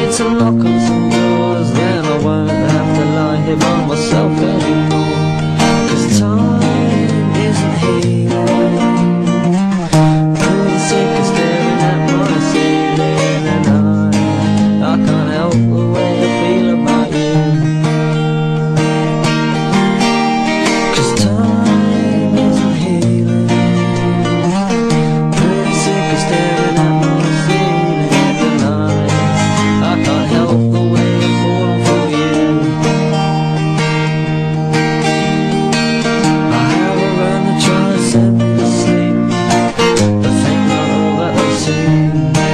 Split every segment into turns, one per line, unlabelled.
need to knock on some doors, then I won't have to lie here by myself anymore. 'Cause time isn't healing. Pretty sick of staring at my ceiling, and I can't help the way I feel about you. 'Cause time isn't healing. Pretty sick of staring at my ceiling tonight. I can't help the way I'm falling for you. I have a run to try to set me to sleep, but think not all that I've seen.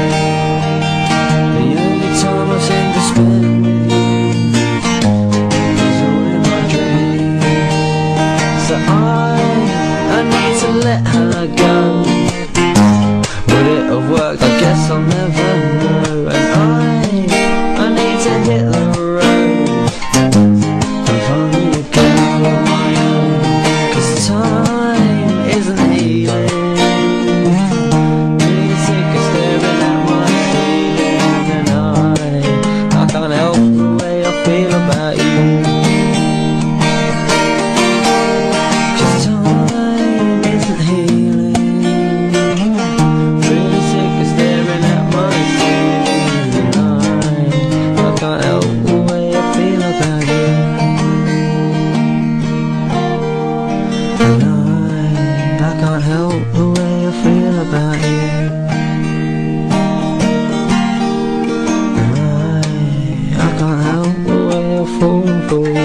The only time I seem to spend with you is all in my dreams. So I need to let her go. Would it have worked? I guess I'll never know. And I need to hit the road and find me a girl of my own. 'Cause time isn't healing. Really sick of staring at my ceiling, and I can't help the way I feel about you. 'Cause time isn't healing. Really sick of staring at my ceiling, and I can't help the way I feel about you. And I can't help the way I feel about you. And I can't help the way I fall for you.